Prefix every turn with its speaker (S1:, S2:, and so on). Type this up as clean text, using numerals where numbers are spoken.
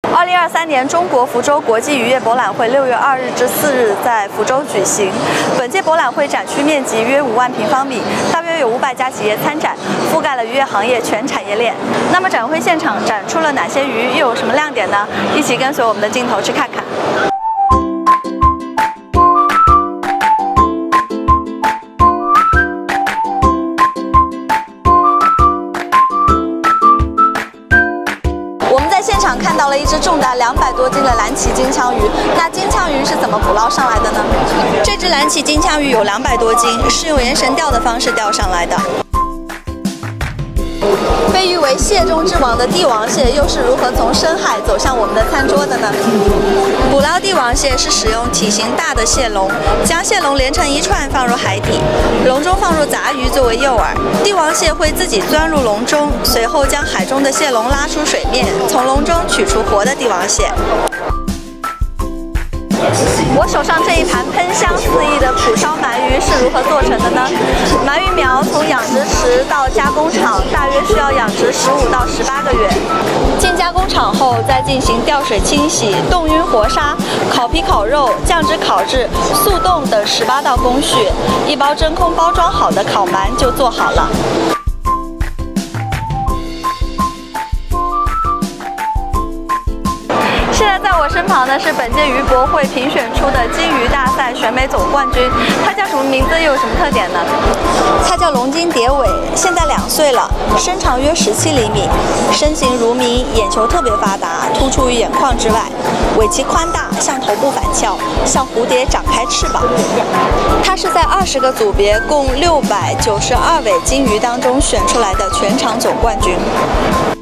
S1: 2023年中国福州国际渔业博览会6月2日至4日在福州举行。本届博览会展区面积约5万平方米，大约有500家企业参展，覆盖了渔业行业全产业链。那么展会现场展出了哪些鱼，又有什么亮点呢？一起跟随我们的镜头去看看。 在现场看到了一只重达200多斤的蓝鳍金枪鱼，那金枪鱼是怎么捕捞上来的呢？这只蓝鳍金枪鱼有200多斤，是用延绳钓的方式钓上来的。被誉为蟹中之王的帝王蟹，又是如何从深海走向我们的餐桌的呢？捕捞帝王蟹是使用体型大的蟹笼，将蟹笼连成一串放入海底，笼中放入杂鱼作为诱饵。帝王蟹会自己钻入笼中，随后将海中的蟹笼拉出水面，从笼中取出活的帝王蟹。 我手上这一盘喷香四溢的蒲烧鳗鱼是如何做成的呢？鳗鱼苗从养殖池到加工厂，大约需要养殖15到18个月。进加工厂后，再进行吊水清洗、冻晕活杀、烤皮烤肉、酱汁烤制、速冻等18道工序，一包真空包装好的烤鳗就做好了。 现在在我身旁的是本届渔博会评选出的金鱼大赛选美总冠军，它叫什么名字又有什么特点呢？它叫龙金蝶尾，现在2岁了，身长约17厘米，身形如谜，眼球特别发达，突出于眼眶之外，尾鳍宽大，向头部反翘，像蝴蝶展开翅膀。它是在20个组别共692尾金鱼当中选出来的全场总冠军。